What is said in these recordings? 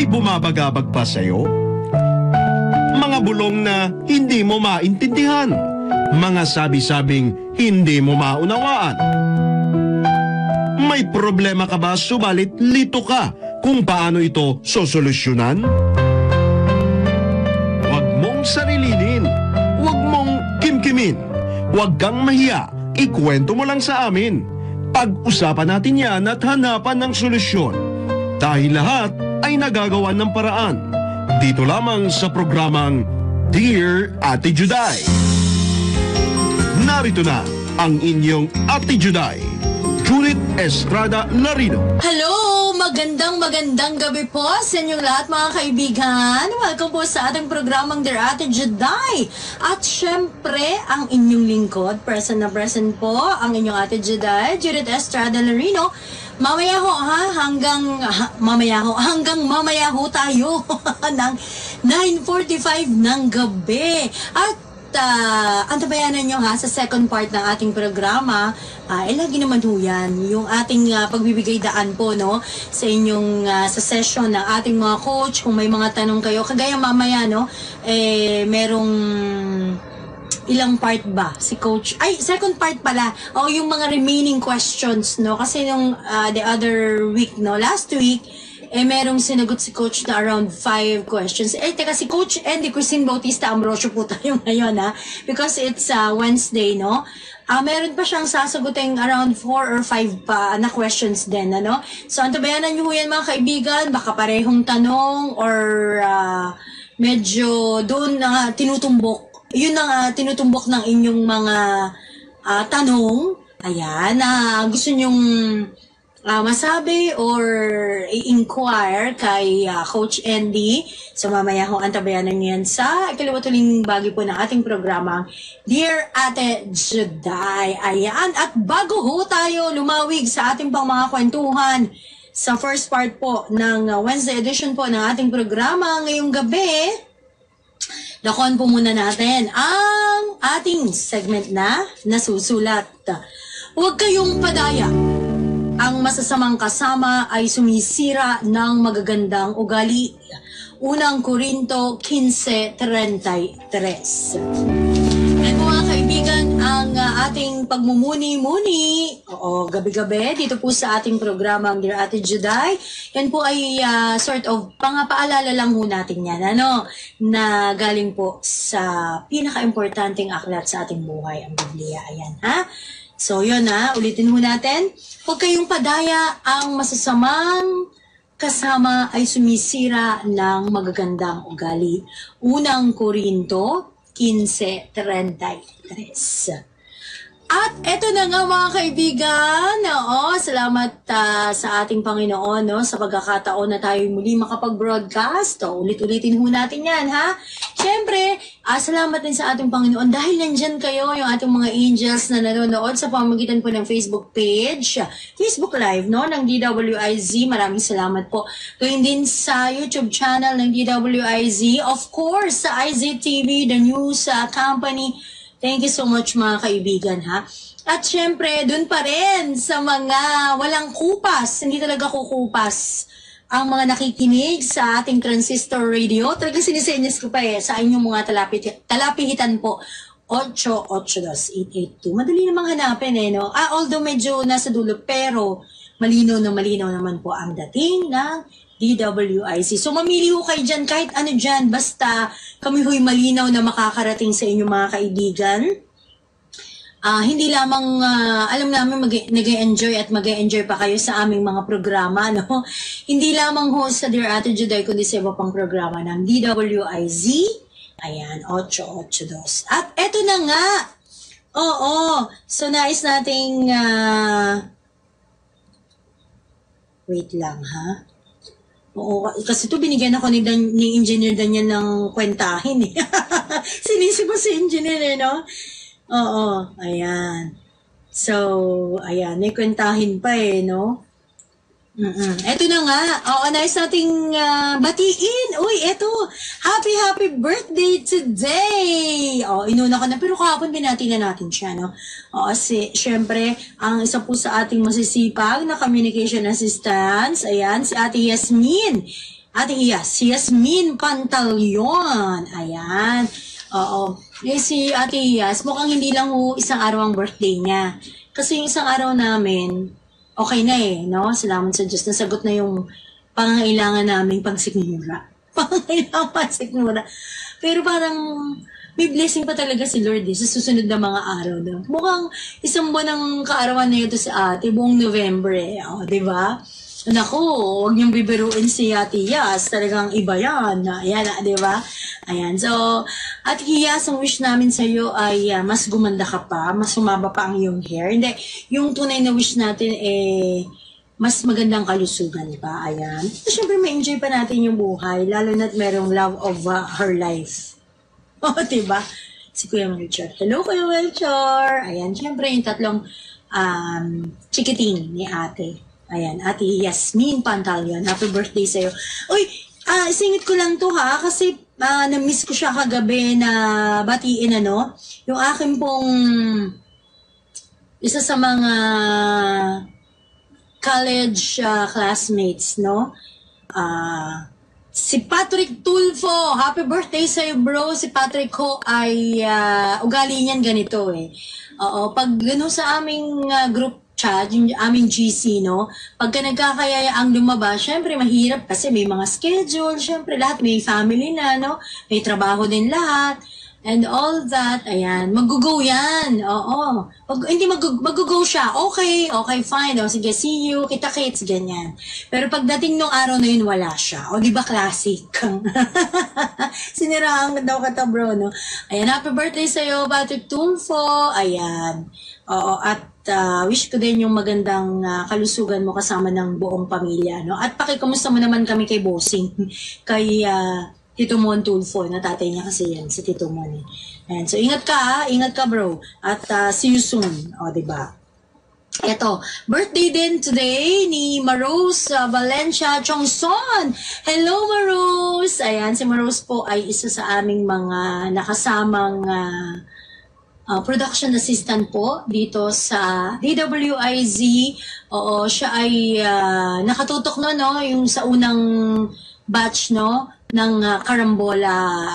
bumabagabag pa sa'yo? Mga bulong na hindi mo maintindihan. Mga sabi-sabing hindi mo maunawaan. May problema ka ba subalit lito ka kung paano ito sosolusyonan? Huwag mong sarilinin. Huwag mong kimkimin. Huwag kang mahiya. Ikwento mo lang sa amin. Pag-usapan natin yan at hanapan ng solusyon. Dahil lahat ay nagagawa ng paraan. Dito lamang sa programang Dear Ate Juday. Narito na ang inyong Ate Juday, Judith Estrada Larino. Hello! Magandang gabi po sa inyong lahat mga kaibigan. Welcome po sa ating programang Dear Ate Juday. At syempre, ang inyong lingkod, present na present po, ang inyong Ate Juday, Judith Estrada Larino. Mamaya ho hanggang mamaya ho tayo ng 9:45 ng gabi. At antabayanan nyo ha sa second part ng ating programa. Lagi naman ho yan yung ating pagbibigay daan po no sa inyong sa session ng ating mga coach. Kung may mga tanong kayo, kagaya mamaya no merong ilang part ba si coach? Ay, second part pala. O yung mga remaining questions no kasi nung the other week no, last week merong sinagot si coach na around 5 questions. Teka, si Coach Andy Christine Bautista Ambrosio po tayo ngayon ha. Because it's Wednesday, no? Meron pa siyang sasagutin around 4 or 5 pa na questions din, ano? So, antabayanan niyo yan mga kaibigan. Baka parehong tanong or medyo doon na tinutumbok. Yun ang tinutumbok ng inyong mga tanong. Ayan, gusto nyong masabi or i-inquire kay Coach Andy. So mamaya ho antabayanan niyan sa ikaliwatuling bagay po ng ating programa, Dear Ate Juday. Ayan, at bago ho tayo lumawig sa ating pang mga kwentuhan sa first part po ng Wednesday edition po ng ating programa ngayong gabi, lakon po muna natin ang ating segment na nasusulat. Huwag kayong padaya. Ang masasamang kasama ay sumisira ng magagandang ugali. Unang Korinto 15:33. At mga kaibigan, ang ating pagmumuni-muni, gabi-gabi, dito po sa ating programang Dear Ate Juday, yan po ay sort of pangapaalala lang ho natin yan, na galing po sa pinaka-importanting aklat sa ating buhay, ang Biblia. Ayan, ha? So, yun ulitin ho natin. Huwag kayong padaya, ang masasamang kasama ay sumisira ng magagandang ugali. Unang Korinto 15:33. At eto na nga mga kaibigan, salamat sa ating Panginoon sa pagkakataon na tayo muli makapag-broadcast. Ulit-ulitin ho natin yan, ha? Siyempre, salamat din sa ating Panginoon dahil nandyan kayo, yung ating mga angels na nanonood sa pamamagitan po ng Facebook page, Facebook Live, ng DWIZ. Maraming salamat po. Gayun din sa YouTube channel ng DWIZ. Of course, sa IZTV, the news company. Thank you so much mga kaibigan, ha? At syempre, dun pa rin sa mga walang kupas, hindi talaga kukupas ang mga nakikinig sa ating transistor radio. Talagang sinisenyas ko pa sa inyong mga talapihitan po. 882-882. Madali namang hanapin no? Although medyo nasa dulo, pero malinaw naman po ang dating ng DWIC. So mamili ho kayo dyan, kahit ano dyan, basta kami ho'y malinaw na makakarating sa inyong mga kaibigan. Hindi lamang, alam namin nag-e-enjoy at mag-e-enjoy pa kayo sa aming mga programa, no? Hindi lamang ho sa Dear Ate Juday, kundi sa iba pang programa ng DWIZ. Ayan, 882. At eto na nga. So nais nating, wait lang ha. Kasi ito binigyan ako ni Engineer Daniel ng kwentahin eh. Sinisi ko si Engineer ayan. So, ayan, may kwentahin pa no? Eto na nga. Nice nating batiin. Uy, eto. Happy birthday today. Inuna ko na. Pero kahapon binati na natin siya, no? Siyempre, ang isa po sa ating masisipag na communication assistants, ayan, si Ate Yasmin. Ate si Yasmin Pantaleon. Ayan. Oo. Si Ate Hias, mukhang hindi lang isang araw ang birthday niya. Kasi yung isang araw namin, okay na no? Salamat sa Diyos. Nasagot na yung pangangailangan naming pangsikmura. Pangangailangan pangsikmura. Pero parang may blessing pa talaga si Lord sa susunod na mga araw. No? Mukhang isang buwan ng kaarawan na ito sa ate, buong November di ba? Naku, huwag niyong bibiruin si Ate Yas. Talagang iba yan. Ayan, di ba? Ayan. So, Ate Yas, ang wish namin sa iyo ay mas gumanda ka pa, mas sumaba pa ang iyong hair. Hindi, yung tunay na wish natin mas magandang kalusugan pa. Ayan. So, syempre, ma-enjoy pa natin yung buhay, lalo na't merong love of her life. O, diba? Si Kuya Melchor. Hello, Kuya Melchor. Ayan, syempre, yung tatlong chikiting ni ate. Ayan, Ate Yasmin Pantaleon. Happy birthday sa'yo. Uy, singit ko lang to ha, kasi na-miss ko siya kagabi na batiin yung akin pong isa sa mga college classmates, no? Si Patrick Tulfo, happy birthday sa'yo bro. Si Patrick ko ay ugali niyan ganito Oo, pag sa aming group chat, yung aming GC, no? Pagka nagkakayaya ang lumabas, syempre mahirap kasi may mga schedule, syempre lahat may family na, no? May trabaho din lahat. And all that, ayan, mag-go yan, oo. Hindi mag-go siya, okay, fine, sige, see you, kita-kits, ganyan. Pero pagdating nung araw na yun, wala siya. O, di ba, classic? Siniraan daw ka bro, no? Ayan, happy birthday sa'yo, Patrick Tulfo, ayan. Oo, at wish ko din yung magandang kalusugan mo kasama ng buong pamilya, no? At pakikamusta mo naman kami kay Bossing, kay Tito Mon Tulfo, na tatay niya kasi yan, si Tito Mon. And so ingat ka bro, at see you soon, o diba? Eto, birthday din today ni Marose Valencia Chongson. Hello Marose! Ayan, si Marose po ay isa sa aming mga nakasamang production assistant po dito sa DWIZ. Oo, siya ay nakatutok no, yung sa unang batch, no, ng Karambola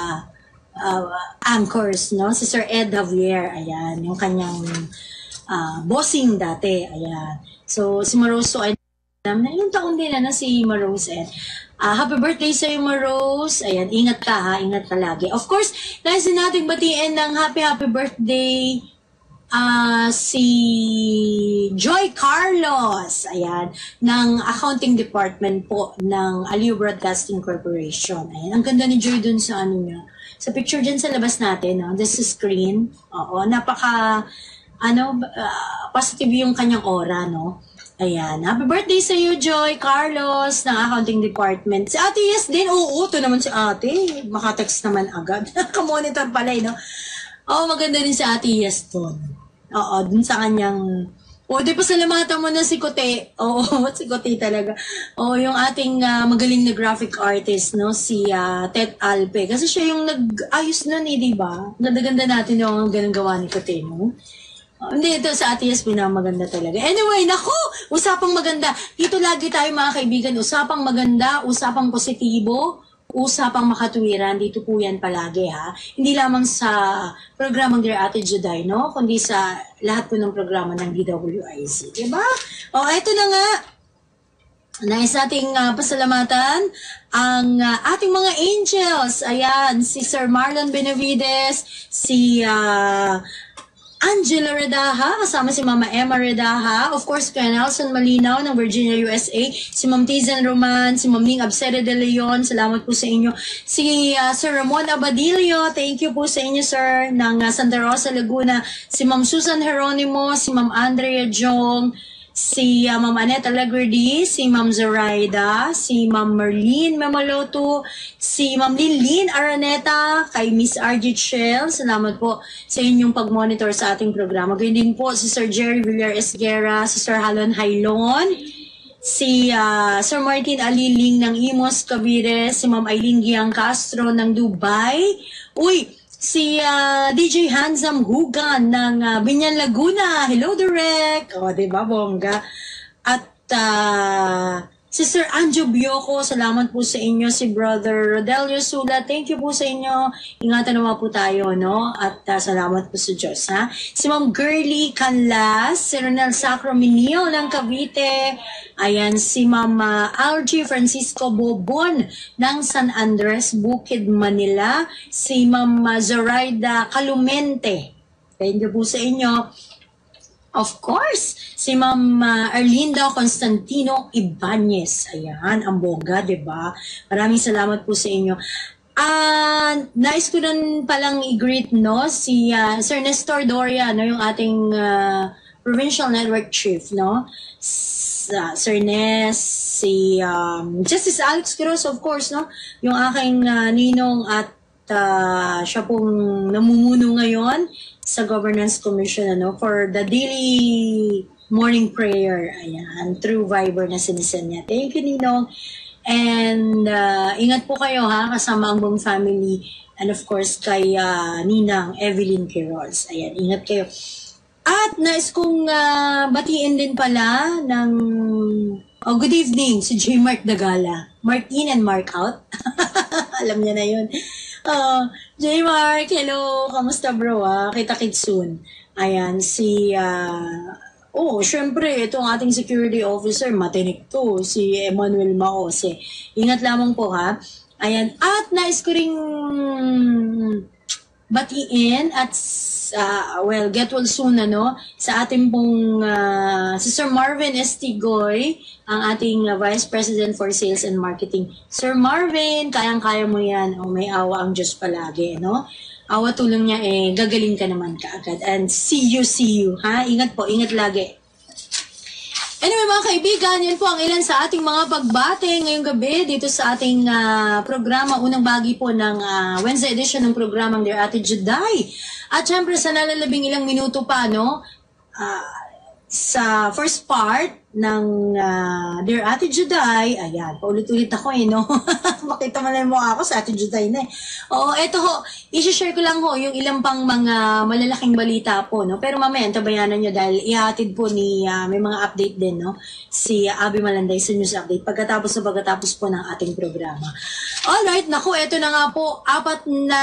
anchors, no, si Sir Ed Javier, ayan, yung kanyang bossing dati, ayan. So, si Marose ay yung taon din na si Marose happy birthday sa iyo, Marose. Ayan, ingat ka ha, ingat ka lagi. Of course, nais din nating batiin ng happy birthday si Joy Carlos, ayan, ng accounting department po ng Aliw Broadcasting Corporation. Ayan, ang ganda ni Joy dun sa niya. Sa picture dyan sa labas natin, no? This is screen. Oo, napaka positive yung kanyang aura, no? Ayan, happy birthday sa iyo, Joy Carlos, ng accounting department. Si Ate Yes din, oo, ito naman si Ate. Makatext naman agad. Kamonitor pala, no? Oo, maganda din si Ate Yes dun. Oo, dun sa kanyang... di pa salamatan mo na si Kote. Oo, si Kote talaga. Oo, yung ating magaling na graphic artist, no? Si Tet Alpe. Kasi siya yung nag-ayos nun di ba? Ganda-ganda natin yung ganang gawa ni Kote, no? Hindi, ito sa Ate Yes, pinamaganda talaga. Anyway, naku! Usapang maganda. Dito lagi tayo mga kaibigan. Usapang maganda, usapang positibo, usapang makatuwiran. Dito po yan palagi ha. Hindi lamang sa programang Dear Ate Juday, no? Kundi sa lahat po ng programa ng DWIZ. Diba? Ito na nga. Nais nating pasalamatan ang ating mga angels. Ayan, si Sir Marlon Benavides, si... Angela Redaha, kasama si Mama Emma Redaha, of course, kay Nelson Malinaw ng Virginia, USA, si Ma'am Tizen Roman, si Ma'am Ning Absere de Leon, salamat po sa inyo. Si Sir Ramon Abadillo, thank you po sa inyo, sir, ng Santa Rosa, Laguna. Si Ma'am Susan Jeronimo, si Ma'am Andrea Jong, si Ma'am Annette Alagredi, si Ma'am Zoraida, si Ma'am Merlene Memaloto, si Ma'am Lynn Araneta, kay Miss RG Shell, salamat po sa inyong pag-monitor sa ating programa. Gayun din po si Sir Jerry Villar Esguera, si Sir Halon Hailon, si Sir Martin Aliling ng Imos, Cavite, si Ma'am Aileen Giang Castro ng Dubai, si DJ Handsome Hugan ng Binyan, Laguna. Hello, Direk. Diba, bongga. At Sister Anjo Bioco, salamat po sa inyo. Si Brother Rodelio Sula, thank you po sa inyo. Ingatan naman po tayo, no? At salamat po sa Diyos, ha? Si Ma'am Girly Canlas, si Ronel Sacrominio ng Cavite. Ayan, si Ma'am Algie Francisco Bobon ng San Andres, Bukid, Manila. Si Ma'am Zoraida Calumente. Thank you po sa inyo. Of course, si Ma'am Arlinda Constantino Ibanez. Ayan, ang bongga, diba? Maraming salamat po sa inyo. Nais ko nun palang i-greet, no? Si Sir Nestor Doria, no? Yung ating Provincial Network Chief, no? Sir Nes, si Justice Alex Cruz, of course, no? Yung aking ninong at siya pong namumuno ngayon sa Governance Commission for the daily morning prayer. Ayan, through Viber na sinisend niya. Thank you, Ninong. And ingat po kayo, ha, kasama ang buong family. And of course, kay Ninang Evelyn Quiroz. Ayan, ingat kayo. At nais kong batiin din pala ng good evening si J. Mark Dagala. Mark in and Mark out. Alam niya na yun. J. Mark, hello. Kamusta bro? Kita-kits soon. Ayan, syempre, itong ating security officer, matinik to. Si Emmanuel Maose. Ingat lamang po, ha. Ayan. At nais ko ring batiin at get well soon sa ating pong si Sir Marvin Estigoy, ang ating Vice President for Sales and Marketing. Sir Marvin, kayang-kaya mo yan. May awa ang Diyos palagi, no? Awa tulong niya, gagaling ka naman kaagad. And see you, ha? Ingat po, ingat lagi. Anyway mga kaibigan, yan po ang ilan sa ating mga pagbate ngayong gabi dito sa ating programa. Unang bahagi po ng Wednesday edition ng programang Dear Ate Juday. At syempre sa nalalabing ilang minuto pa, sa first part ng Dear Ate Juday, ayan, paulit-ulit ako no? Makita mo na yung mukha ako sa Ate Juday na Oo, eto ho, i-share ko lang ho yung ilang pang mga malalaking balita po, no? Pero mamaya, tabayanan nyo dahil ihatid po ni, may mga update din, no? Si Abby Malanday sa News Update pagkatapos po ng ating programa. Alright, naku, eto na nga po, 4 na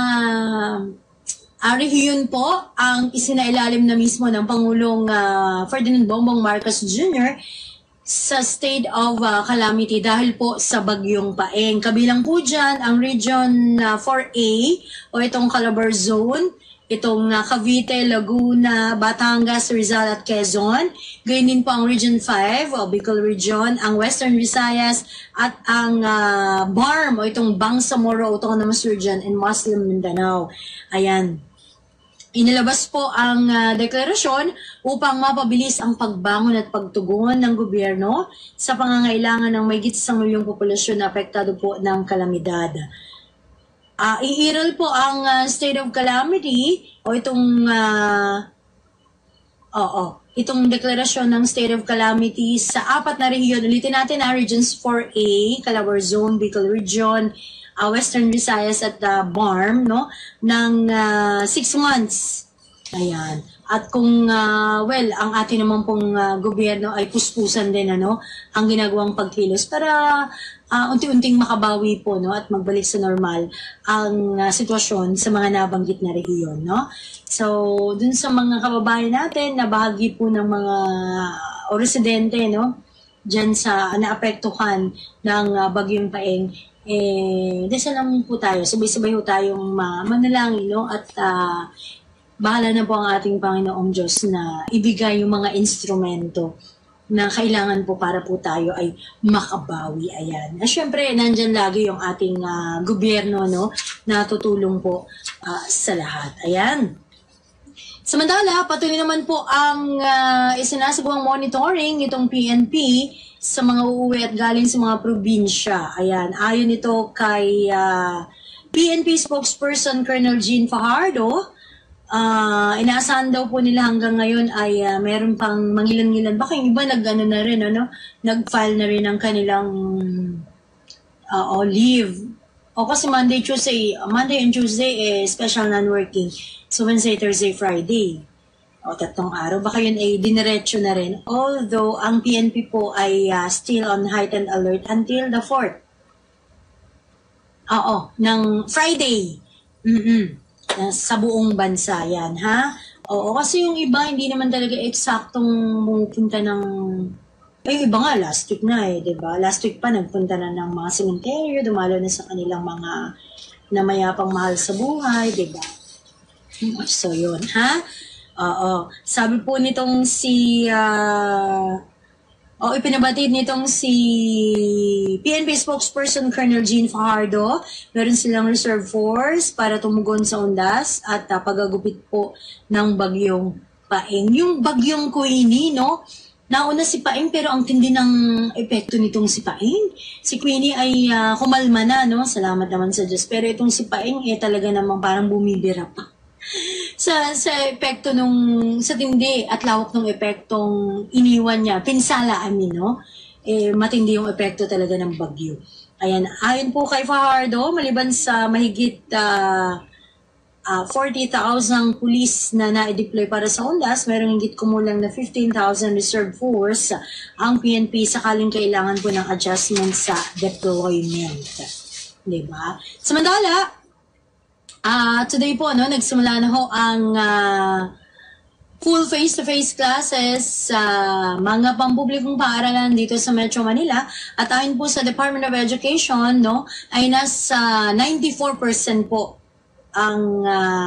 rehiyon po ang isinailalim na mismo ng Pangulong Ferdinand Bongbong Marcos Jr. sa state of calamity dahil po sa Bagyong Paeng. Kabilang po dyan ang Region 4A o itong Calabar Zone, itong Cavite, Laguna, Batangas, Rizal at Quezon. Gayun din po ang Region 5 o Bicol Region, ang Western Visayas at ang BARM o itong Bangsamoro Autonomous Region in Muslim Mindanao. Ayan. Inilabas po ang deklarasyon upang mapabilis ang pagbangon at pagtugon ng gobyerno sa pangangailangan ng may 1 milyong populasyon na apektado po ng kalamidad. Iiral po ang state of calamity o itong deklarasyon ng state of calamity sa 4 na rehiyon. Ulitin natin Regions 4A, Calabar Zone, Bicol Region, Western Visayas at BARM, no, ng 6 months. Ayan. At kung, ang ating naman pong gobyerno ay puspusan din, ang ginagawang pagkilos para unti-unting makabawi po, no, at magbalik sa normal ang sitwasyon sa mga nabanggit na rehiyon, no. So, dun sa mga kababayan natin na bahagi po ng mga residente, no, dyan sa naapektuhan ng Bagyong Paeng, dasal lang po tayo, sabay-sabay po tayong manalangin, no? At bahala na po ang ating Panginoong Diyos na ibigay yung mga instrumento na kailangan po para po tayo ay makabawi. Ayan. At syempre, nandyan lagi yung ating gobyerno, no? Na tutulong po sa lahat. Ayan. Samantala, patuloy naman po ang isinasagawang monitoring nitong PNP sa mga uuwi at galing sa mga probinsya. Ayan, ayon ito kay PNP spokesperson Colonel Jean Fajardo, inaasahan daw po nila hanggang ngayon ay meron pang mangilan-ngilan. Baka yung iba nag-file na rin ang kanilang leave. O kasi Monday and Tuesday special non-working. So Wednesday, Thursday, Friday. O 3 araw, baka yun ay diniretso na rin. Although, ang PNP po ay still on heightened alert until the 4th. Oo, ng Friday. Sa buong bansa yan, ha? Oo, kasi yung iba, hindi naman talaga eksaktong pumunta ng... yung iba nga, last week na diba? Last week pa, nagpunta na ng mga sementeryo, dumalo na sa kanilang mga namayapang mahal sa buhay, diba? So, yun, ha? Oo. Sabi po nitong si... ipinabatid nitong si PNP spokesperson Colonel Jean Fajardo. Meron silang reserve force para tumugon sa undas at pagagupit po ng bagyong Paeng. Yung bagyong Queenie, no? Nauna si Paeng pero ang tindi ng epekto nitong si Paeng. Si Queenie ay kumalma na, no? Salamat naman sa Diyos. Pero itong si Paeng talaga namang parang bumibira pa. Sa epekto sa tindi at lawak ng epektong iniwan niya, pinsala no? Matindi yung epekto talaga ng bagyo. Ayan, ayon po kay Fajardo, maliban sa mahigit 40,000 pulis na na-deploy para sa undas, mayroong higit kumulang na 15,000 reserve force ang PNP sakaling kailangan po ng adjustment sa deployment. Diba? Samantala, today po, nagsimula na ho ang full face-to-face classes sa mga pampublikong paaralan dito sa Metro Manila. At ayon po sa Department of Education, ay nasa 94% po ang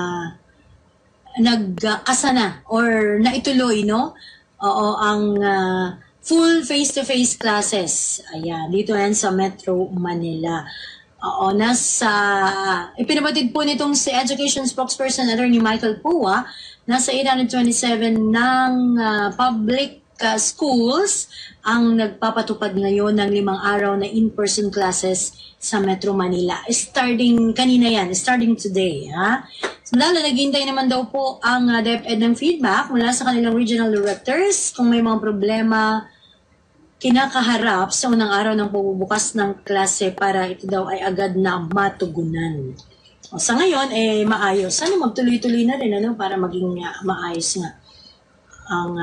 nagkasana or naituloy, Oo, ang full face-to-face classes. Ayan, dito yan sa Metro Manila. Oo, ipinabatid po nitong si Education Spokesperson Attorney Michael Pua, nasa 827 ng public schools ang nagpapatupad ngayon ng 5 araw na in-person classes sa Metro Manila. Starting today, ha? Samantala, naghihintay naman daw po ang DepEd ng feedback mula sa kanilang regional directors kung may mga problema kinakaharap sa unang araw ng pagbubukas ng klase para ito daw ay agad na matugunan. Sa ngayon, maayos. Sana magtuloy-tuloy na rin para maging maayos nga ang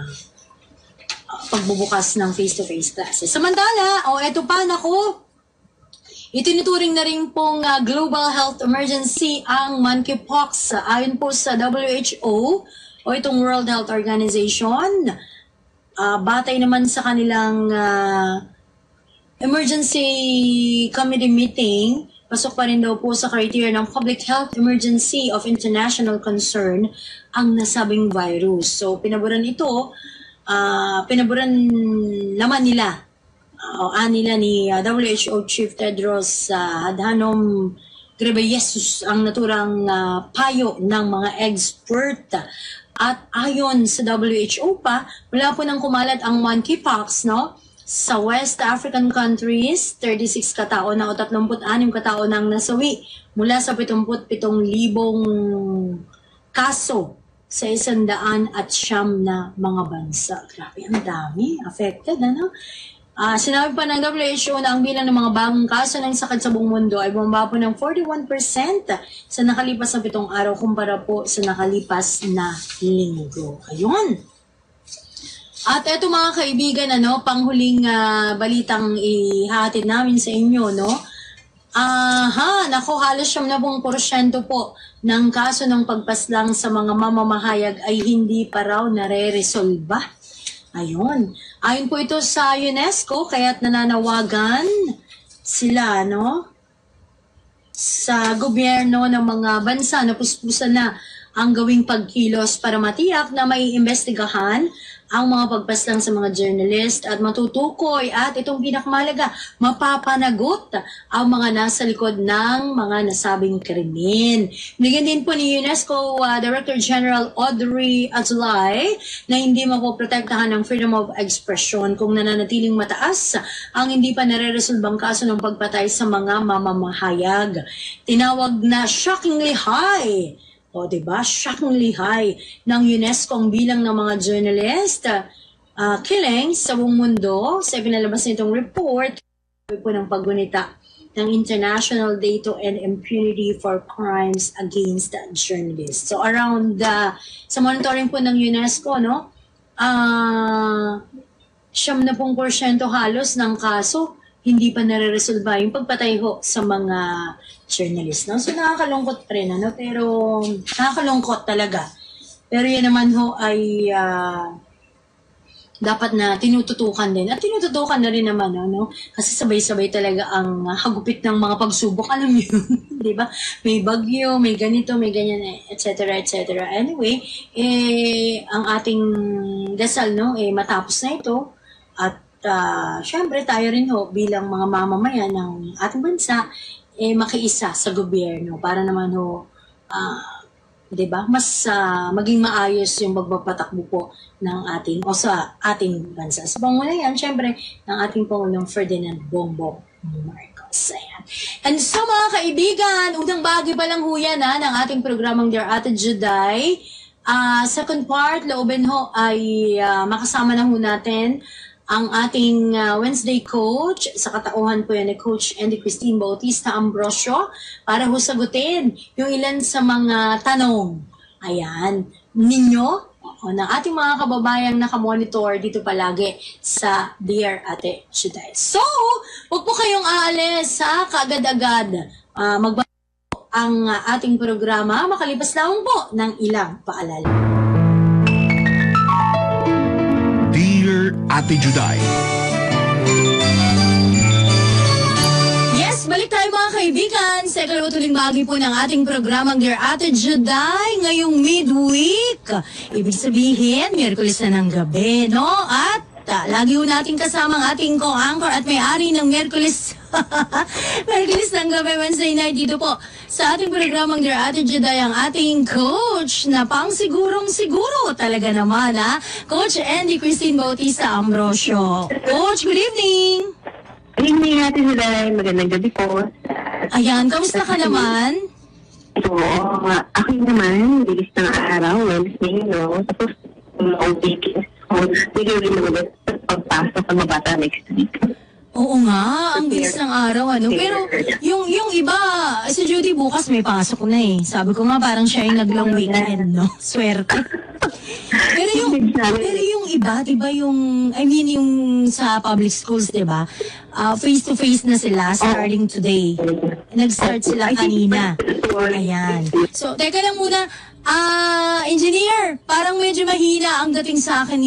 pagbubukas ng face-to-face classes. Samantala, eto pa, itinuturing na rin pong global health emergency ang monkeypox. Ayon po sa WHO o itong World Health Organization, batay naman sa kanilang emergency committee meeting, pasok pa rin daw po sa criteria ng public health emergency of international concern ang nasabing virus. So, pinaburan naman nila ni WHO Chief Tedros Adhanom Ghebreyesus ang naturang payo ng mga expert. At ayon sa WHO pa, wala po nang kumalat ang monkeypox, sa West African countries, 36 katao na o 36 katao nang nasawi mula sa 77,000 kaso sa 109 na mga bansa. Grabe, ang dami affected, Sinabi pa ng WHO na ang bilang ng mga bagong kaso ng sakit sa buong mundo ay bumaba po ng 41% sa nakalipas na 7 araw kumpara po sa nakalipas na linggo. Ayun. At eto mga kaibigan, panghuling balitang ihatid namin sa inyo, halos 70% po ng kaso ng pagpaslang sa mga mamamahayag ay hindi pa raw nare-resolba. Ayun. Ayon po ito sa UNESCO, kaya't nananawagan sila, sa gobyerno ng mga bansa na puspusan na ang gawing pagkilos para matiyak na may imbestigahan ang mga pagpaslang sa mga journalist at matutukoy at itong pinakamahalaga, mapapanagot ang mga nasa likod ng mga nasabing krimen. Bigyan din po ni UNESCO Director General Audrey Azoulay na hindi mapoprotektahan ng freedom of expression kung nananatiling mataas ang hindi pa nare-resolbang kaso ng pagpatay sa mga mamamahayag. Tinawag na shockingly high. Diba? Shockingly high ng UNESCO ang bilang ng mga journalist killings sa buong mundo sa pinalabas nitong report po ng paggunita ng International Day to End Impunity for Crimes Against Journalists. So around sa monitoring po ng UNESCO, no, 70% halos ng kaso hindi pa nare-resolve yung pagpatay ho sa mga journalist, no? So nakakalungkot pa rin, ano? Pero nakakalungkot talaga. Pero yan naman ho ay dapat na tinututukan din. At tinututukan na rin naman, ano? Kasi sabay-sabay talaga ang hagupit ng mga pagsubok. Alam niyo yun, di ba? May bagyo, may ganito, may ganyan, etc., etc. Anyway, ang ating dasal, no? Matapos na ito. At syempre tayo rin ho bilang mga mamamayan ng ating bansa makiisa sa gobyerno para naman ho 'di ba mas maging maayos yung pagpapatakbo po ng ating o sa ating bansa. Sa panguna yan syempre ng ating Pangulong Ferdinand Bongbong Marcos. Ayan. And so mga kaibigan, unang bagay pa lang ho yan ng ating programang Dear Ate Juday. Second part, looben ho ay makasama na ho natin ang ating Wednesday coach, sa katauhan po yan ni Coach Andy Christine Bautista Ambrosio, para ho sagutin yung ilan sa mga tanong. Ayan, ninyo, ng ating mga kababayang nakamonitor dito palagi sa Dear Ate Juday. So, huwag po kayong aalis sa kaagad-agad. Magbago ang ating programa, makalipas lamang po ng ilang paalala. Dear Ate Juday. Yes, balik tayo mga kaibigan sa ikalutuling bahagi po ng ating programang Dear Ate Juday ngayong midweek. Ibig sabihin, Miyerkules na ng gabi, no? At lagi ho natin kasama ang ating co-anchor at may-ari ng Miyerkules Miyerkules ng gabi, Wednesday night dito po sa ating programang Dear Ate Juday, ang ating coach na pang sigurong-siguro talaga naman, Coach Andy Christine Bautista Ambrosio. Coach, good evening! Good evening, Ate Juday. Magandang gabi po. Ayan, kamusta ka naman? So, akin naman, bilis ng araw, Wednesday, no? Tapos, long weekend. So, nilawin naman ulit pagpasok sa mga bata next week. Oo nga, ang bilis ng araw, ano? Pero yung iba, si Judy bukas may pasok na eh. Sabi ko nga parang siya yung nag-long weekend, no? Swerte. Pero yung iba, di ba yung, I mean yung sa public schools, di ba? Face-to-face na sila starting today. Nag-start sila kanina. Ayan. So, teka lang muna. Engineer, parang medyo mahina ang dating sa akin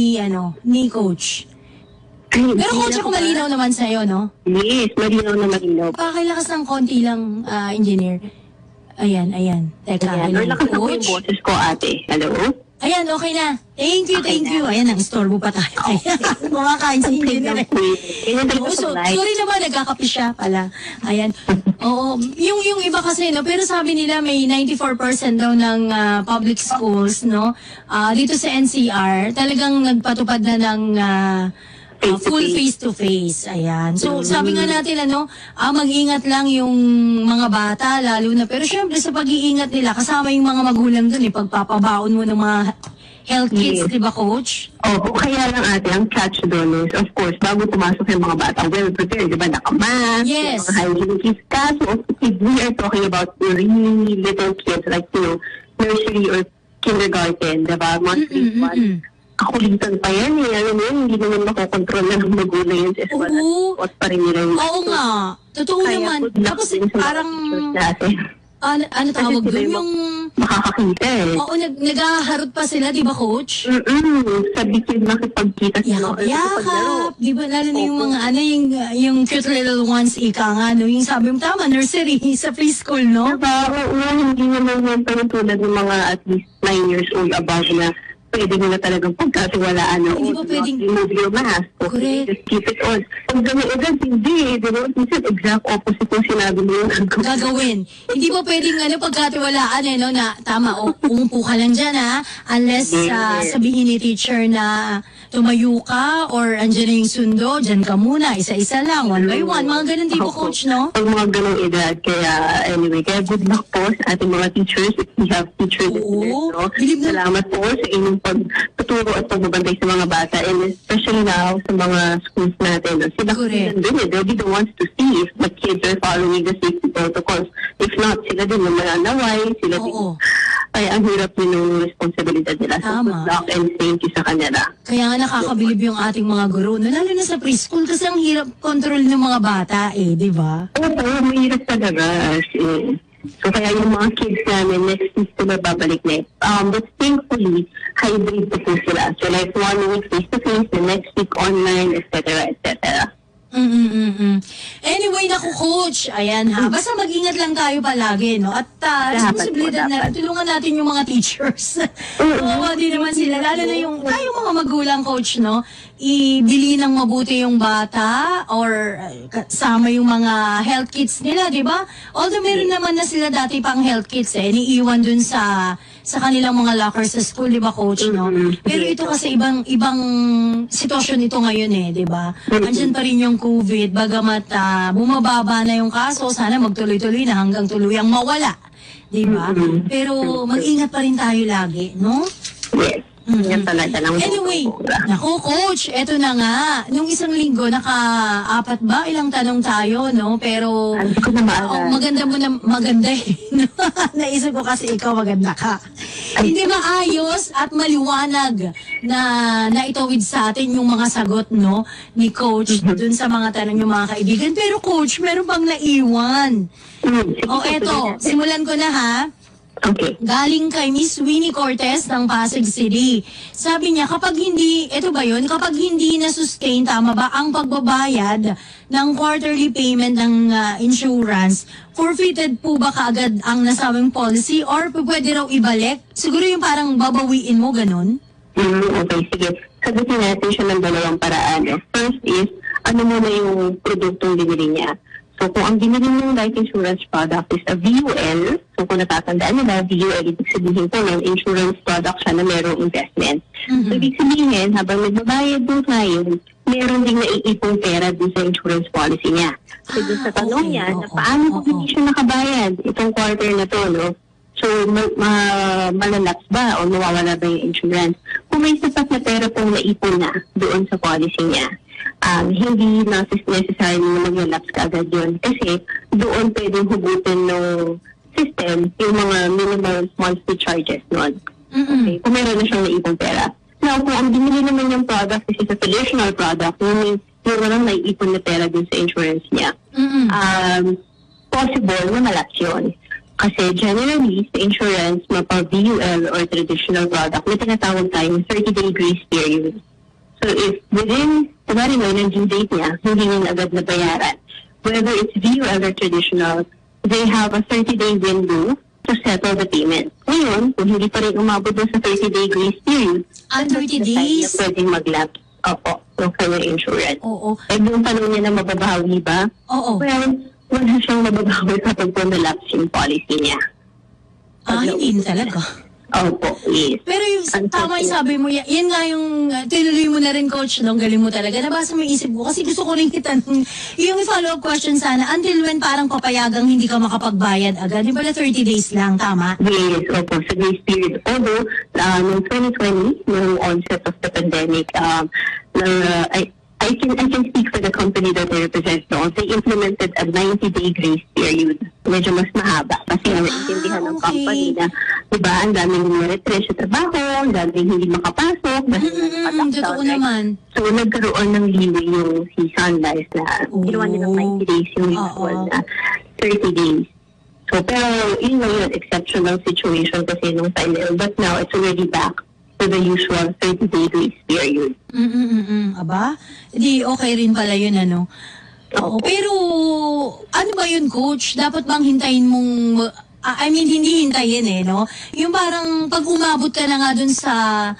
ni Coach. Pero Coach, ako malinaw naman sa'yo, no? Yes, malinaw na malinaw. Pakilakas ng konti lang, Engineer. Ayan. Teka, Ayan, hello, lakas na po yung Coach. boses ko, ate. Hello? Ayan, okay na. Thank you. Ayan, nang-istorbo pa tayo. Kumakain si Engineer. Oo, sorry naman, nagkakapi siya pala. Ayan. Oo, yung iba kasi, no, pero sabi nila may 94% daw ng public schools, no, dito sa NCR, talagang nagpatupad na ng full face-to-face. Ayan. So, sabi nga natin, mag-ingat lang yung mga bata, lalo na, pero syempre sa pag-iingat nila, kasama yung mga magulang dun, pagpapabaon mo ng mga health kits, di ba, Coach? Oo, kaya lang ate, ang catch doon is, of course, bago pumasok yung mga bata, well prepared, di ba, nakamask, Yes. mga hygiene kits. Kaso, if we are talking about really little kids, like, nursery or kindergarten, di ba, mga grade 1, kakulitan pa yan alam mo yun, hindi naman makokontrol na ng magulang yun sa eskwela. Oo. At pa rin nila yung Oo nga. Totoo Kaya naman. good luck Tapos din sa mga parang, teachers natin. ano tawag Kasi doon? sila Yung, makakakita oo, naghaharot pa sila, di ba, Coach? Sabi kid makipagkita sa mga Yakap, di ba, lalo na yung mga, yung cute little ones, ika nga, no? Yung sabi mo, tama, nursery, sa preschool, no? Diba? Hindi naman yan tulad ng mga at least 9 years old above na pwede nila talagang pagkatiwalaan na Hindi ba pwedeng- remove your mask. Okay, Correct. just keep it on. Pag gano'n, hindi. Di ba? Minsan, exact opposite yung sinabi mo yung Gagawin. Hindi mo pwedeng pagkatiwalaan no, na tama, umupo ka lang dyan unless sabihin ni teacher na tumayo ka or andyan na yung sundo, dyan ka muna, isa-isa lang, one by one. Mga ganun, di ba, Coach, no? Pag mga ganong edad. Kaya, anyway, kaya good luck po sa ating mga teachers. If we have teachers Oo. no? Bilib na- Salamat po sa inyong pagtuturo at pagbabantay sa mga bata, and especially now sa mga schools natin. No? Sila Correct. they'll be the ones to see if the kids are following the safety protocols. If not, sila din yung mananaway, sila din. Oo. Ay, ang hirap din yung responsibilidad nila. So, Tama. good luck and safety sa kanila. Kaya nga nakakabilib yung ating mga guro, no? Lalo na sa preschool kasi ang hirap control ng mga bata di ba? Oo, mahirap talaga. So, kaya yung mga kids namin, next week sila babalik na. But thankfully, hybrid po sila. So, like 1 week face-to-face, the next week online, etc., etc. Anyway, naku coach, ayan ha. Basta mag-ingat lang tayo palagi, no? At responsibilidad na, tulungan natin yung mga teachers. Oo, di naman sila. Lalo na yung mga magulang coach, no? Ibili ng mabuti yung bata or kasama yung mga health kits nila, di ba? Although meron naman na sila dati pang health kits niiwan dun sa kanilang mga locker sa school, di ba coach, no? Pero ito kasi ibang sitwasyon ito ngayon di ba? Andyan pa rin yung COVID, bagamat bumababa na yung kaso, sana magtuloy-tuloy na hanggang tuluyang mawala, di ba? Pero mag-ingat pa rin tayo lagi, no? Yes. Yan talaga lang. Anyway, naku coach, eto na nga. Nung isang linggo, naka-apat ba? Ilang tanong tayo, no? Pero, Hindi ko na maalala. maganda mo na, maganda no? Naisip ko kasi ikaw maganda ka. Hindi maayos at maliwanag na itawid sa atin yung mga sagot, no? Ni coach, dun sa mga tanong yung mga kaibigan. Pero coach, meron pang naiwan. Eto, simulan ko na ha. Okay. Galing kay Miss Winnie Cortez ng Pasig City. Sabi niya, kapag hindi na-sustain, tama ba, ang pagbabayad ng quarterly payment ng insurance, forfeited po ba kaagad ang nasabing policy or pwede raw ibalik? Siguro yung parang babawiin mo, ganun? Okay, sige. Sagutin natin siya ng dalawang paraan. First is, ano muna yung produktong binili niya. So, kung ang binili ng life insurance product is a VUL, so kung natatandaan nila, VUL, ibig sabihin po ng insurance product siya na merong investment. So, ibig sabihin, habang nagbabayad doon tayo, meron ding naiipong pera doon sa insurance policy niya. So, doon sa tanong niya, na paano kung hindi siya nakabayad itong quarter na to, no? So, malalaps ba o nawawala ba yung insurance? Kung may sapat na pera pong naipon na doon sa policy niya, hindi necessary na mag-lapse ka agad yun. Kasi doon pwedeng hugutin ng system yung mga minimal monthly charges nun. Okay? Kung meron na siyang naipong pera. Now, kung ang binili naman yung product is a traditional product, yung walang naiipon na pera dun sa insurance niya, possible na malapse yun. Kasi generally, sa insurance, mapa-VUL or traditional product, may tinatawag tayong 30-day grace period. So if within, kumari mo, yung due date niya, hindi niya agad na bayaran, whether it's VUL or traditional, they have a 30-day window to settle the payment. Ngayon, kung hindi pa rin umabot sa 30-day grace period, ang 30 days? Pwedeng mag-lapse. Opo, so for your insurance. Oo. Eh, yung tanong niya na mababawi ba? Oo. Well, wala siyang mababawi kapag po na-lapse yung policy niya. Hindi talaga. Opo, yes. Pero yung tama yung sabi mo, yan nga yung tinuloy mo na rin coach, no? Galing mo talaga. Nabasa mo yung isip ko kasi gusto ko rin itanong yung follow-up question sana, until when parang papayagang hindi ka makapagbayad agad? Di pala 30 days lang, tama? Yes, opo, sa grace period. Although, noong 2020, noong onset of the pandemic, I can speak for the company that I represent noon. They implemented a 90-day grace period. Medyo mas mahaba kasi naiintindihan ng company na, diba, ang daming nire-retrench sa trabaho, ang daming hindi makapasok. Totoo naman. So, nagkaroon ng leeway yung si Sun Life na ginawa nilang 90 days yung usual na 30 days. So, pero yun na yun, exceptional situation kasi nung time na yun. But now, it's already back to the usual 30-day grace period. Aba? Di okay rin pala yun, ano? Oo. Pero, ano ba yun, coach? Dapat bang hintayin mong... hindi hintayin no? Yung parang pag umabot ka na nga dun sa...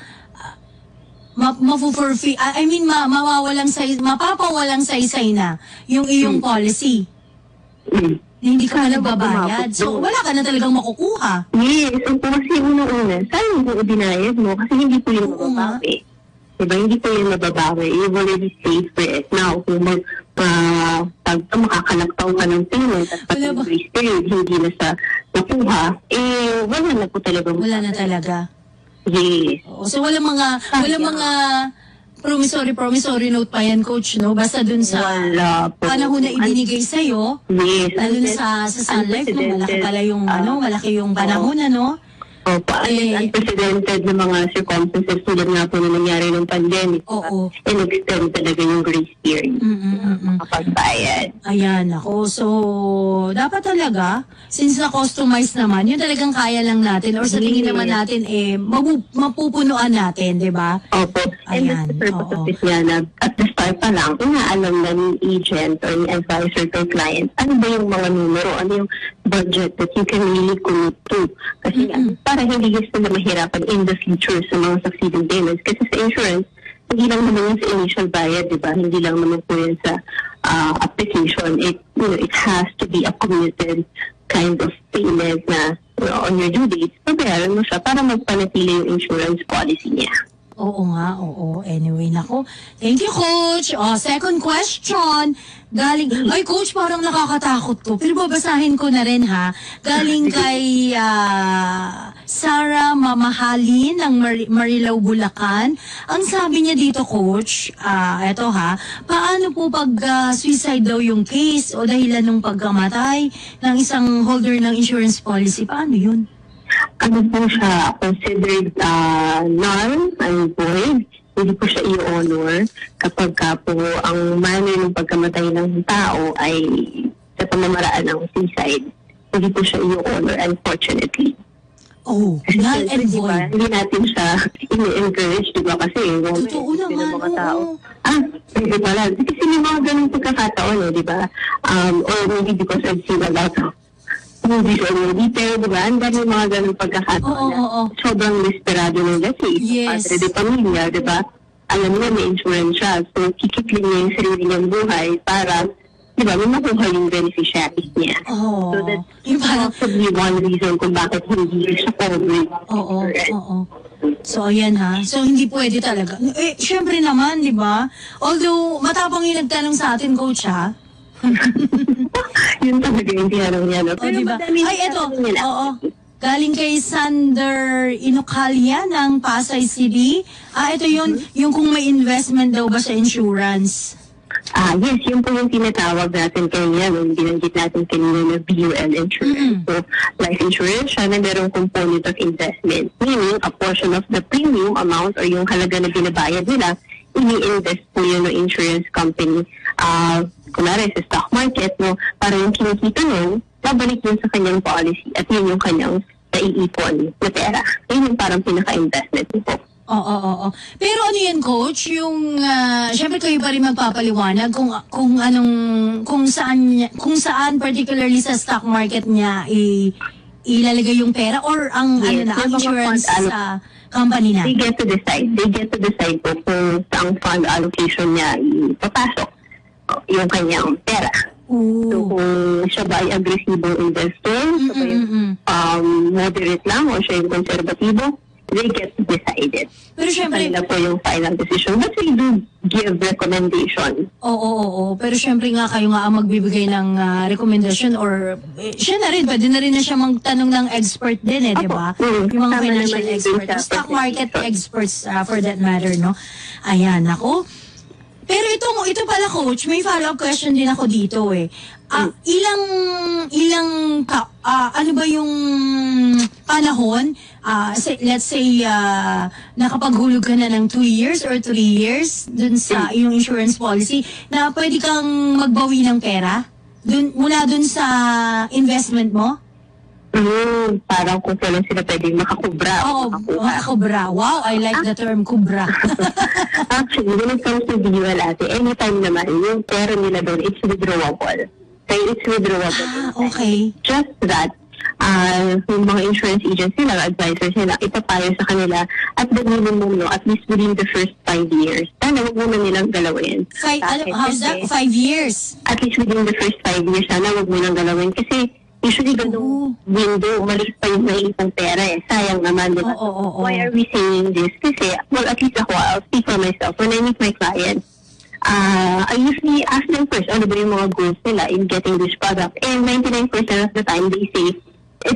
mapapawalang saysay na yung iyong policy. Hindi ka na nagbabayad. So, wala ka na talagang makukuha. Yes, ito kasi una-una. Sayang kung ibinayad mo kasi hindi po yung mababawi. Diba? Hindi po yung mababawi. You've already paid for it. Now, kung makakalaktaw ka ng payment at pati grace period, hindi na sa nakuha, wala na po talaga. Wala na talaga. Yes. Oo, so walang mga promissory note pa yan, coach, no? Basta dun sa Wala po. panahon na ibinigay sa'yo, Yes. lalo na sa Sun Life, no? Malaki pala yung, malaki yung panahon, ano? Opo, unprecedented na mga circumstances tulad nga po na nangyari ng pandemic. Oo. In-extend talaga yung grace period. Kapagbayad. Ayan, ako. So, dapat talaga, since na-customize naman, yun talagang kaya lang natin or sa tingin naman natin, mapupunuan natin, di ba? Opo. And Ayan, that's the purpose oo. of this nga na at the start pa lang, inaalam na ni agent or ni advisor to client, ano ba yung mga numero, ano yung budget that you can really commit to. Kasi nga, para hindi sila mahirapan in the future sa mga succeeding payments. Kasi sa insurance, hindi lang naman yun sa initial bayad, di ba? Hindi lang naman po yun sa application. It has to be a committed kind of payment na on your due date, pabayaran mo siya para magpanatili yung insurance policy niya. Oo nga, oo. Anyway, nako. Thank you, Coach. Second question. Ay, Coach, parang nakakatakot to. Pero babasahin ko na rin, ha. Galing kay Sarah Mamahalin ng Marilao, Bulacan. Ang sabi niya dito, Coach, eto ha, paano po pag suicide daw yung case o dahilan ng pagkamatay ng isang holder ng insurance policy? Paano yun? Ano po siya considered null and void. Hindi po siya i-honor kapag ka po ang manner ng pagkamatay ng tao ay sa pamamaraan ng suicide. Hindi po siya i-honor, unfortunately. Oh, null and Diba, void. hindi natin siya ini-encourage, di ba? Kasi Totoo naman, ng mga tao. oo. Hindi pala. Kasi may mga ganung pagkakataon, di ba? Or maybe because I've seen a lot of movies or movie, pero diba, ang dami mga ganun pagkakataon Oo. na sobrang desperado ng case. Yes. Padre de pamilya, diba? Alam niya may insurance siya, so kikipling niya yung sarili niyang buhay para, diba, may makuha yung beneficiaries niya. Oo. So that's Yung parang, possibly one reason kung bakit hindi siya covered. oo. So, ayan ha. So, hindi pwede talaga. Syempre naman, di ba? Although, matapang yung nagtanong sa atin, Coach, ha? Yun talaga yung tinanong niya. No? O, diba? madami Ay, eto. nagtatanong nila. Oo. Galing kay Sander Inukalia ng Pasay City. Ito yun, yung kung may investment daw ba sa insurance. Yes, yun po yung tinatawag natin kanina, yung binanggit natin kanina na BUL insurance. So, life insurance siya na merong component of investment. Meaning, a portion of the premium amount or yung halaga na binabayad nila, ini-invest po yun ng insurance company. Kunwari sa stock market, no, para yung kinikita nun, babalik yun sa kanyang policy at yun yung kanyang naiipon na pera. Yun yung parang pinaka-investment po. Oo. Pero ano yan, Coach? Yung, syempre kayo pa rin magpapaliwanag kung saan particularly sa stock market niya ilalagay yung pera or ang Yes, ang yung mga insurance fund sa company na. They get to decide po kung saang fund allocation niya ipapasok yung kanyang pera. So, kung siya ba ay agresibong investor, siya ba yung moderate lang, o siya yung konserbatibo, they get to decide it. Pero syempre, Kanila po yung final decision. But we do give recommendation. Oo. Pero syempre nga kayo nga ang magbibigay ng rekomendasyon or siya na rin, pwede na rin na siya magtanong ng expert din di ba? Yung mga Tama financial naman yun expert, sa stock market presentation. experts for that matter, no? Ayan, ako. Pero ito pala, Coach, may follow-up question din ako dito ano ba yung panahon, let's say, nakapaghulog ka na ng 2 years or 3 years dun sa iyong insurance policy, na pwede kang magbawi ng pera mula dun sa investment mo? Parang kung kailan sila pwedeng makakubra. Oo, makakubra. Wow, I like the term kubra. Actually, when it comes to BUL anytime naman, yung pera nila doon, it's withdrawable. Kaya it's withdrawable. Okay. Just that, yung mga insurance agents nila, advisors nila, ipapayo sa kanila at the minimum, at least within the first 5 years. Sana huwag muna nilang galawin. How's that? 5 years? At least within the first 5 years, sana huwag mo nang galawin. Kasi usually ganung window, umalis pa yung naiipang pera Sayang naman, di ba? Oo. Why are we saying this? Kasi, well, at least ako, I'll speak for myself. When I meet my clients, I usually ask them first, ano ba yung mga goals nila in getting this product? And 99% of the time, they say, it's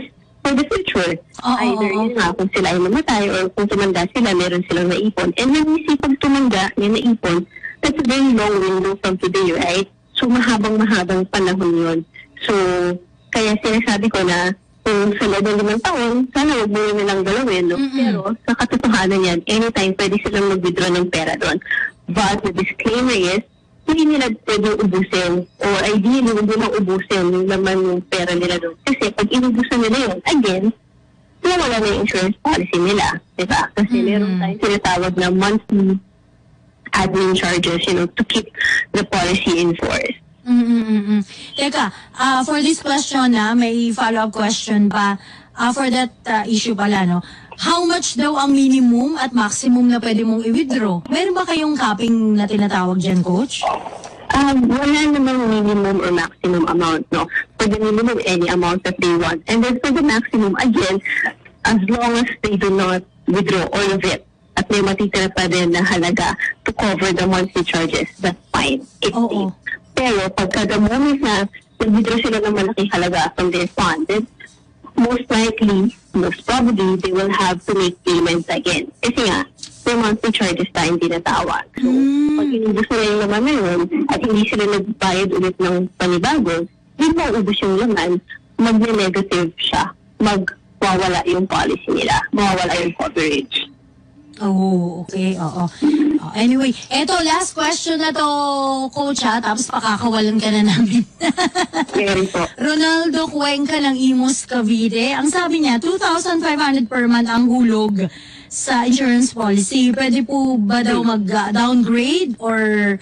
for the future. Oo, Either oo. yun nga, kung sila ay mamatay or kung tumanda sila, meron silang naipon. And when we see pag tumanda, may naipon, that's a very long window from today, right? So mahabang-mahabang panahon yun. So, kaya sinasabi ko na kung sa loob ng 5 taon, sana huwag mo yun nilang galawin. No? Pero sa katotohanan yan, anytime pwede silang mag-withdraw ng pera doon. But the disclaimer is, hindi nila pwede ubusin or ideally hindi lang ubusin yung laman yung pera nila doon. Kasi pag inubusan nila yun, again, wala na yung insurance policy nila. Diba? Kasi meron tayong tinatawag na monthly admin charges, to keep the policy in force. Teka, for this question may follow-up question pa. For that issue pala, no? How much daw ang minimum at maximum na pwede mong i-withdraw? Meron ba kayong capping na tinatawag dyan, Coach? Wala namang minimum or maximum amount, no? For the minimum, any amount that they want. And then for the maximum, again, as long as they do not withdraw all of it, at may matitira pa din na halaga to cover the monthly charges, that's fine. It's safe. Pero pagka the moment na nag-withdraw sila ng malaking halaga from their fund, most likely, most probably, they will have to make payments again. Kasi nga, may monthly charges tayong tinatawag. So, pag inubos na yung laman na yun, at hindi sila nagbayad ulit ng panibago, hindi mo ubos yung laman, mag-negative siya. Magwawala yung policy nila. Mawawala yung coverage. Oh, okay. Oo. Anyway, eto, last question na to, Coach, tapos pakakawalan ka na namin. Very po. Ronaldo Cuenca ng Imus Cavite. Ang sabi niya, 2,500 per month ang hulog sa insurance policy. Pwede po ba daw mag-downgrade or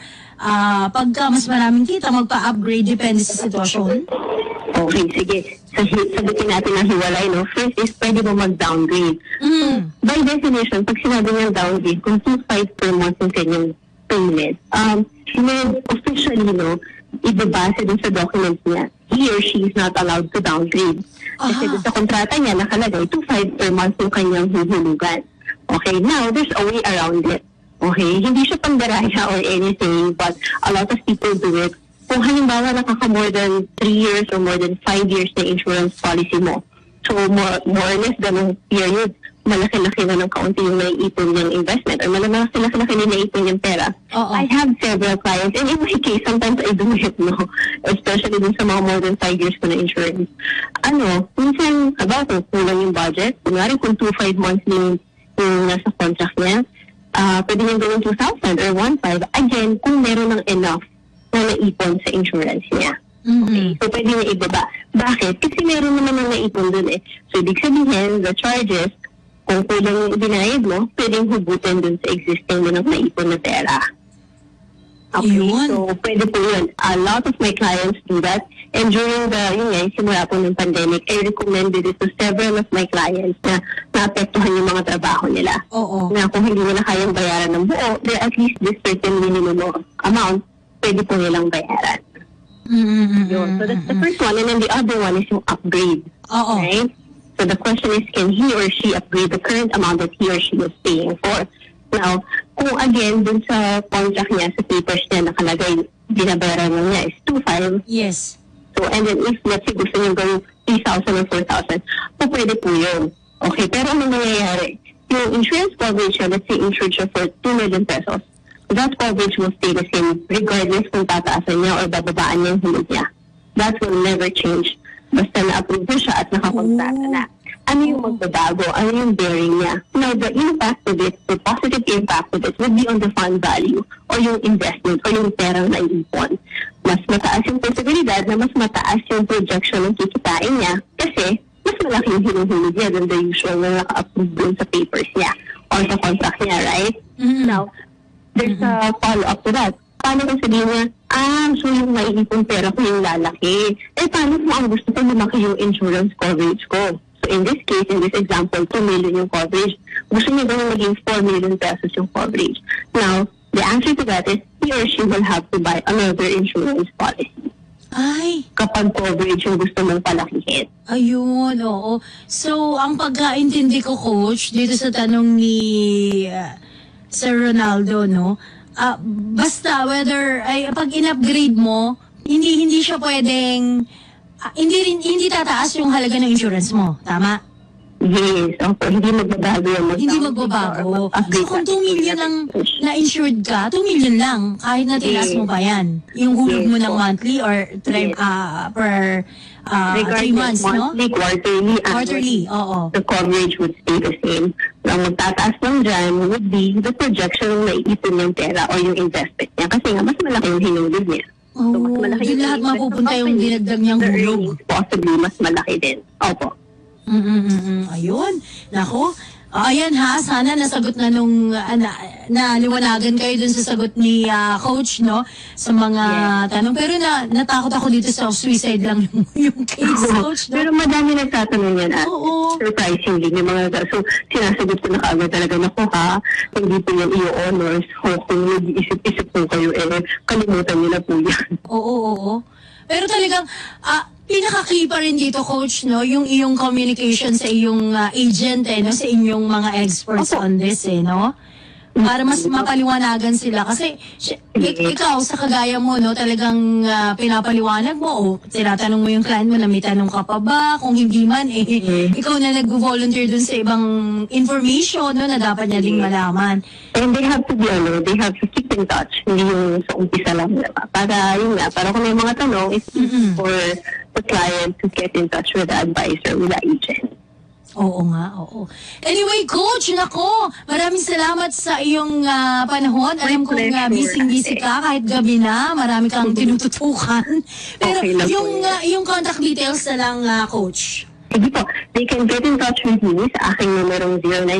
pagka mas maraming kita, magpa-upgrade depende sa sitwasyon? Okay, sige. Sagutin natin ang hiwalay, no? First is, pwede ba mag-downgrade? So, by definition, pag sinabi niyang downgrade, kung 2.5 per month yung kanyang payment, officially, no, ibabase dun sa documents niya, he or she is not allowed to downgrade. Kasi dun sa kontrata niya, nakalagay, 2.5 per month yung kanyang huhulugan. Okay, now, there's a way around it. Okay, hindi siya pandaraya or anything, but a lot of people do it. Kung halimbawa nakaka-more than 3 years or more than 5 years na insurance policy mo, so more or less ganung period, malaki-laki na ng kaunti yung naiipon niyang investment or malaki-laki na naiipon niyang pera. I have several clients, and in my case, sometimes I do it, no? Especially dun sa mga more than 5 years ko na insurance. Minsan, kung kulang yung budget, kunwari kung 2.5 monthly yung nasa contract niya, pwede niyang gawin 2,000 or 1.5. Again, kung meron ng enough na naipon sa insurance niya. Okay? So, pwede niya ibaba. Bakit? Kasi meron naman na naipon dun eh. So, ibig sabihin, the charges, kung kulang yung binayad mo, pwedeng hugutin dun sa existing mo ng naipon na pera. Okay? So, pwede po yun. A lot of my clients do that. And during simula po ng pandemic, I recommended it to several of my clients na naapektuhan yung mga trabaho nila. Na kung hindi nila kayang bayaran ng buo, there at least this certain minimum amount pwede po nilang bayaran. So that's the first one. And then the other one is yung upgrade. Right? So the question is, can he or she upgrade the current amount that he or she was paying for? Now, kung again, dun sa contract niya, sa papers niya, nakalagay, binabayaran niya is 2.5. Yes. So, and then if let's say gusto niyo gawin 3,000 or 4,000, po pwede po yun. Okay, pero ano nangyayari? Yung insurance coverage niya, let's say insured siya for 2 million pesos, that coverage will stay the same regardless kung tataasan niya or bababaan niya yung hulog niya. That will never change. Basta na-approve siya at nakakontrata na. Ano yung magbabago? Ano yung bearing niya? Now, the impact of it, the positive impact of it would be on the fund value or yung investment or yung perang naiipon. Mas mataas yung posibilidad na mas mataas yung projection ng kikitain niya kasi mas malaki yung hinuhulog niya than the usual na naka-approve dun sa papers niya or sa contract niya, right? Now, there's a follow-up to that. Paano kung sabihin niya, so yung maiipong pera ko yung lalaki. Paano kung ang gusto ko lumaki yung insurance coverage ko? So in this case, in this example, 2 million yung coverage. Gusto niya gawin maging 4 million pesos yung coverage. Now, the answer to that is, he or she will have to buy another insurance policy. Ay. Kapag coverage yung gusto mong palakihin. Ayun, oo. So, ang pagkaintindi ko, Coach, dito sa tanong ni Sir Ronaldo, no? Basta whether pag in-upgrade mo, hindi siya pwedeng hindi tataas yung halaga ng insurance mo, tama? Yes, opo. Hindi magbabago yung Hindi magbabago. So kung 2 million ang na-insured ka, 2 million lang, kahit na tinaas mo pa yan. Yung hulog mo ng monthly or per 3 months, no? Monthly, quarterly, Quarterly, oo. the coverage would stay the same. Ang magtataas lang dyan would be the projection ng naiipon ng pera or yung investment niya. Kasi nga, mas malaki yung hinulog niya. Oh, malaki doon lahat investment mapupunta ng yung company, dinagdag niyang the hulog. earnings possibly mas malaki din. Opo. Ayun. Nako. Ayan ha, sana nasagot na nung naliwanagan kayo dun sa sagot ni Coach, no? Sa mga tanong. Pero natakot ako dito sa suicide lang yung case, Coach, no? Pero madami nagtatanong yan. Oo. Surprisingly, may mga so sinasagot ko na kaagad talaga na po ha, hindi po yan i-honors. Kung nag-iisip-isip po kayo, kalimutan nyo na po yan. Oo. Pero talagang, pinaka-key pa rin dito, Coach, no? Yung iyong communication sa iyong agent, no? Sa inyong mga experts on this, no? Para mas mapaliwanagan sila. Kasi, ikaw, sa kagaya mo, no? Talagang pinapaliwanag mo, o tinatanong mo yung client mo na may tanong ka pa ba? Kung hindi man, ikaw na nag-volunteer dun sa ibang information, no? Na dapat niya ding malaman. And they have to be, they have to keep in touch. Hindi yung sa umpisa lang, diba? Para, yun nga, para kung may mga tanong, it's for the client to get in touch with the advisor, with the agent. Oo nga, oo. Anyway, Coach, nako, maraming salamat sa iyong panahon. Alam ko nga busy ka kahit gabi na, marami kang tinututukan. Pero Okay lang po yung contact details na lang, Coach. Sige po, they can get in touch with me sa aking numerong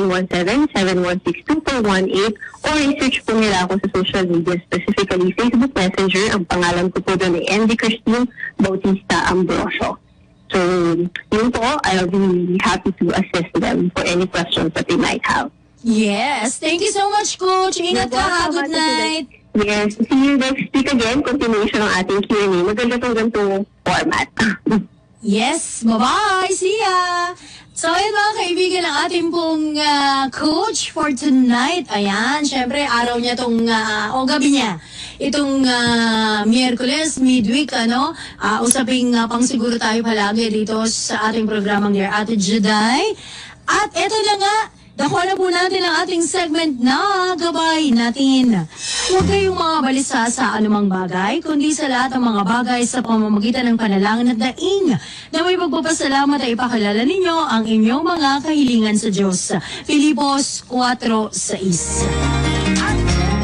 0917-716-2418 or i-search po nila ako sa social media, specifically Facebook Messenger. Ang pangalan ko po doon ay Andy Christine Bautista Ambrosio. So, yun po, I'll be happy to assist them for any questions that they might have. Yes, thank you so much, Coach. Ingat ka ha, good night. Yes, see you next week again. Continuation ng ating Q&A. Maganda itong ganitong format. Yes, bye-bye. See ya! So, ayun mga kaibigan, ang ating pong coach for tonight. Ayan, syempre, araw niya itong, gabi niya. Itong Miyerkules, midweek, usaping pang siguro tayo palagi dito sa ating programang Dear Ate Juday. At eto na nga, dako na po natin ang ating segment na gabay natin. Huwag kayong mga balisa sa anumang bagay, kundi sa lahat ng mga bagay sa pamamagitan ng panalangin at daing na may pagpapasalamat ay ipakilala ninyo ang inyong mga kahilingan sa Diyos. Filipos 4:6. At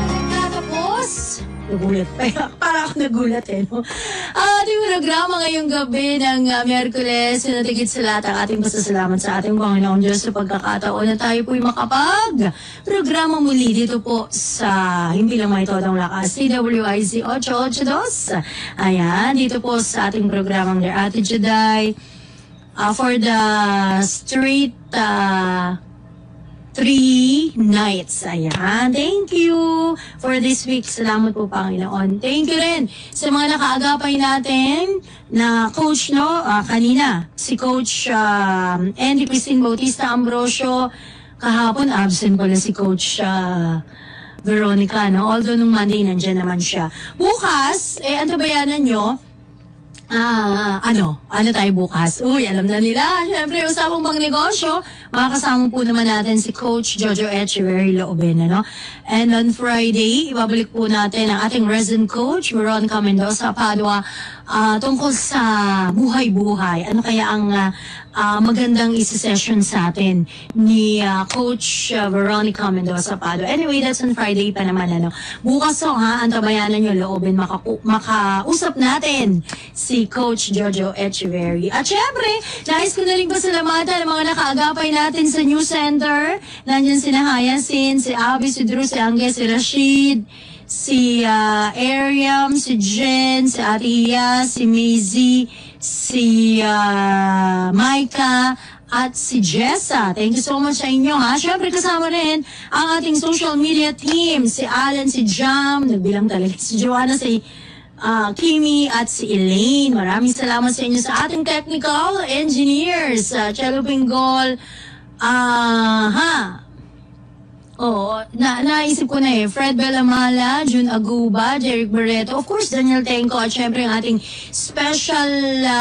tapos, nagulat pa. Para ako nagulat no? Ating programa ngayong gabi ng Miyerkules, natigit sa lahat ang ating pasasalamat sa ating Panginoon Diyos sa pagkakataon na tayo po'y makapag-programa muli dito po sa hindi lang may todong lakas, CWIC 882. Ayan, dito po sa ating programang Dear Ate Juday, for the straight 3 nights. Ayan. Thank you for this week. Salamat po, Panginoon. Thank you rin sa mga nakaagapay natin na coach, no? Kanina, si Coach Andy Christine Bautista Ambrosio. Kahapon, absent pala si Coach Veronica, no? Although nung Monday, nandyan naman siya. Bukas, antabayanan nyo, ano tayo bukas? Uy, alam na nila. Siyempre, usapang pang negosyo. Makakasama po naman natin si Coach Jojo Echeverry Loobin, ano? And on Friday, ibabalik po natin ang ating resident coach, Veronica Mendoza Padua, tungkol sa buhay-buhay. Ano kaya ang magandang isi-session sa atin ni Coach Veronica Mendoza Padua. Anyway, that's on Friday pa naman, ano? Bukas antabayanan nyo Loobin, makausap natin si Coach Jojo Echeverry. At syempre, nais ko na rin pasalamatan ang mga nakaagapay natin sa News Center. Nandiyan si Hyacinth, si Abby, si Drew, si Angge, si Rashid, si Ariam, si Jen, si Aria, si Maisie, si Micah, at si Jessa. Thank you so much sa inyo, ha. Siyempre, kasama rin ang ating social media team, si Alan, si Jam, nagbilang talaga, si Joanna, si Kimi, at si Elaine. Maraming salamat sa inyo sa ating technical engineers, Chelo Pingol, Oo, naisip ko na Fred Bellamala, June Aguba, Jeric Barreto, of course, Daniel Tenco, at syempre ang ating special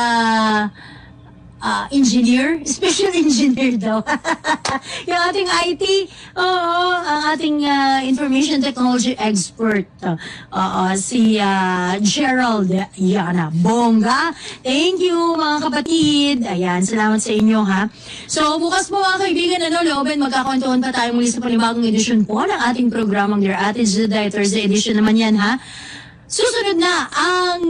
engineer, special engineer daw. Yung ating IT, oo, ang ating information technology expert, si Gerald Yana Bongga. Thank you mga kapatid. Ayan, salamat sa inyo ha. So bukas po mga kaibigan, looban, magkakwentuhan pa tayo muli sa panibagong edisyon po ng ating programang Dear Ate Juday, Thursday edition naman yan ha. Susunod na ang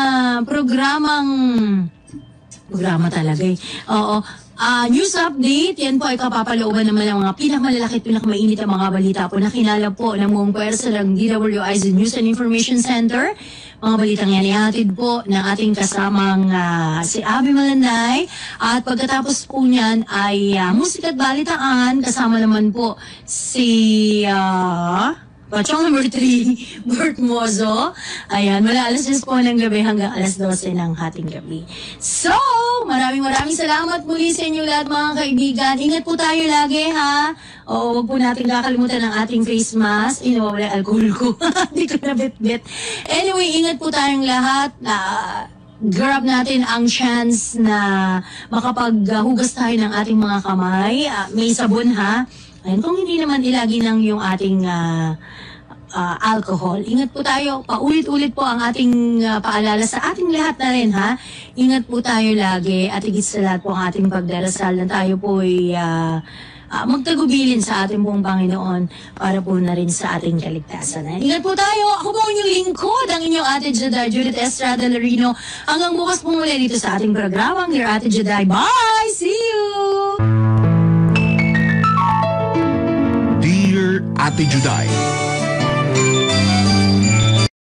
programa talaga Oo. News update, yan po ay kapapalooban naman ng mga pinakmalalaki at pinakamainit ang mga balita po na kinalap po ng buong pwersa ng DWIZ News and Information Center. Mga balitang yan ihatid po ng ating kasamang si Abby Malanday. At pagkatapos po niyan ay musika at balitaan. Kasama naman po si Pachong number 3, Bert Mozo. Ayan, mula alas 10 po ng gabi hanggang alas 12 ng hating gabi. So, maraming salamat muli sa inyo lahat mga kaibigan. Ingat po tayo lagi ha. Oo, wag po natin kakalimutan ang ating face mask. Nawawala alcohol ko. Hindi ko na bit-bit. Anyway, ingat po tayong lahat. Grab natin ang chance na makapaghugas tayo ng ating mga kamay. May sabon ha. Ayan, kung hindi naman ilagi ng yung ating alcohol. Ingat po tayo. Paulit-ulit po ang ating paalala sa ating lahat na rin ha. Ingat po tayo lagi at higit sa lahat po ang ating pagdarasal na tayo po ay magtagubilin sa ating pong Panginoon para po na rin sa ating kaligtasan. Ingat po tayo. Ako po ang inyong lingkod, ang inyong Ate Juday, Judith Estrada Larino. Hanggang bukas po muli dito sa ating programang Dear Ate Juday. Bye! See you! Dear Ate Juday,